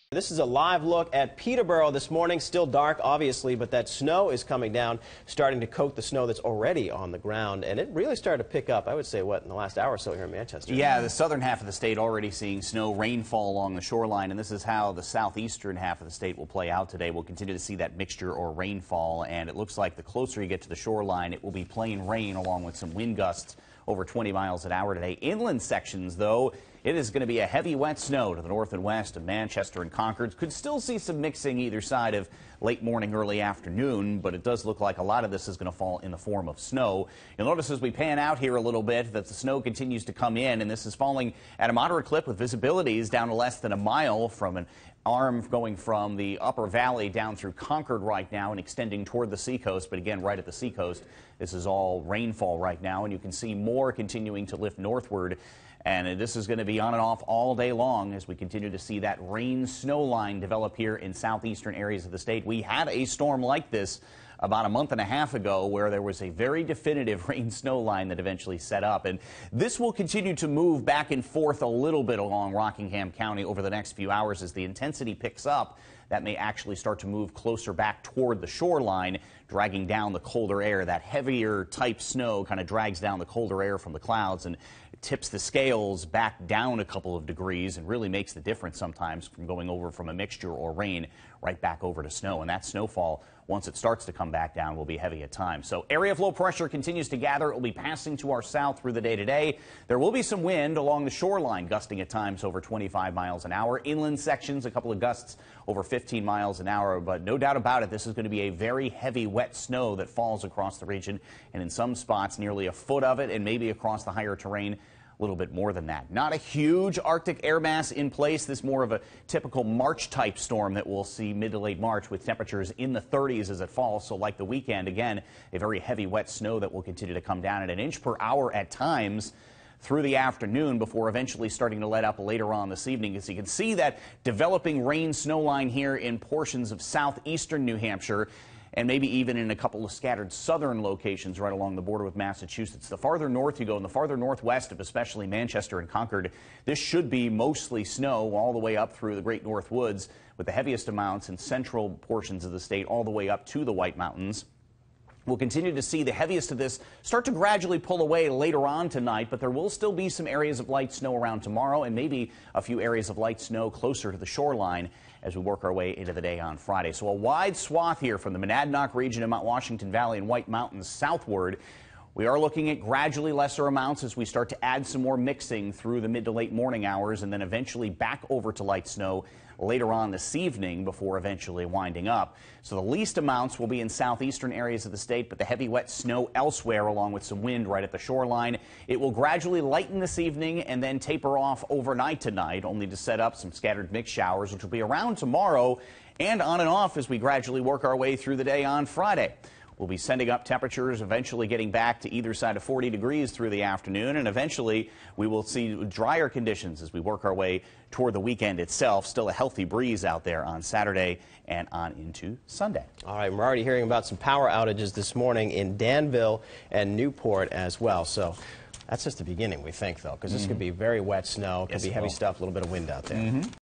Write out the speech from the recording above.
This is a live look at Peterborough this morning. Still dark, obviously, but that snow is coming down, starting to coat the snow that's already on the ground. And it really started to pick up, I would say, in the last hour or so here in Manchester. Yeah, the southern half of the state already seeing snow, rainfall along the shoreline. And this is how the southeastern half of the state will play out today. We'll continue to see that mixture or rainfall. And it looks like the closer you get to the shoreline, it will be plain rain along with some wind gusts over 20 miles an hour today. Inland sections, though, it is going to be a heavy wet snow to the north and west of Manchester and Concord. Could still see some mixing either side of late morning, early afternoon, but it does look like a lot of this is going to fall in the form of snow. You'll notice as we pan out here a little bit that the snow continues to come in, and this is falling at a moderate clip with visibilities down to less than a mile from an arm going from the upper valley down through Concord right now and extending toward the seacoast. But again, right at the seacoast, this is all rainfall right now, and you can see more continuing to lift northward. And this is going to be on and off all day long as we continue to see that rain-snow line develop here in southeastern areas of the state. We had a storm like this about a month and a half ago where there was a very definitive rain-snow line that eventually set up. And this will continue to move back and forth a little bit along Rockingham County over the next few hours as the intensity picks up. That may actually start to move closer back toward the shoreline, dragging down the colder air. That heavier type snow kind of drags down the colder air from the clouds and tips the scales back down a couple of degrees and really makes the difference sometimes from going over from a mixture or rain right back over to snow. And that snowfall, once it starts to come back down, will be heavy at times. So area of low pressure continues to gather. It will be passing to our south through the day today. There will be some wind along the shoreline, gusting at times over 25 miles an hour. Inland sections, a couple of gusts over 15 miles an hour. But no doubt about it, this is going to be a very heavy, wet snow that falls across the region. And in some spots, nearly a foot of it, and maybe across the higher terrain, a little bit more than that. Not a huge Arctic air mass in place. This more of a typical March type storm that we'll see mid to late March with temperatures in the 30s as it falls. So like the weekend, again, a very heavy wet snow that will continue to come down at an inch per hour at times through the afternoon before eventually starting to let up later on this evening. As you can see that developing rain snow line here in portions of southeastern New Hampshire, and maybe even in a couple of scattered southern locations right along the border with Massachusetts. The farther north you go, and the farther northwest of especially Manchester and Concord, this should be mostly snow all the way up through the Great North Woods, with the heaviest amounts in central portions of the state all the way up to the White Mountains. We'll continue to see the heaviest of this start to gradually pull away later on tonight, but there will still be some areas of light snow around tomorrow and maybe a few areas of light snow closer to the shoreline as we work our way into the day on Friday. So a wide swath here from the Monadnock region of Mount Washington Valley and White Mountains southward. We are looking at gradually lesser amounts as we start to add some more mixing through the mid to late morning hours and then eventually back over to light snow later on this evening before eventually winding up. So the least amounts will be in southeastern areas of the state, but the heavy wet snow elsewhere along with some wind right at the shoreline. It will gradually lighten this evening and then taper off overnight tonight, only to set up some scattered mixed showers, which will be around tomorrow and on and off as we gradually work our way through the day on Friday. We'll be sending up temperatures, eventually getting back to either side of 40 degrees through the afternoon, and eventually we will see drier conditions as we work our way toward the weekend itself. Still a healthy breeze out there on Saturday and on into Sunday. All right, we're already hearing about some power outages this morning in Danville and Newport as well. So that's just the beginning, we think, though, because this could be very wet snow, could be heavy stuff, a little bit of wind out there.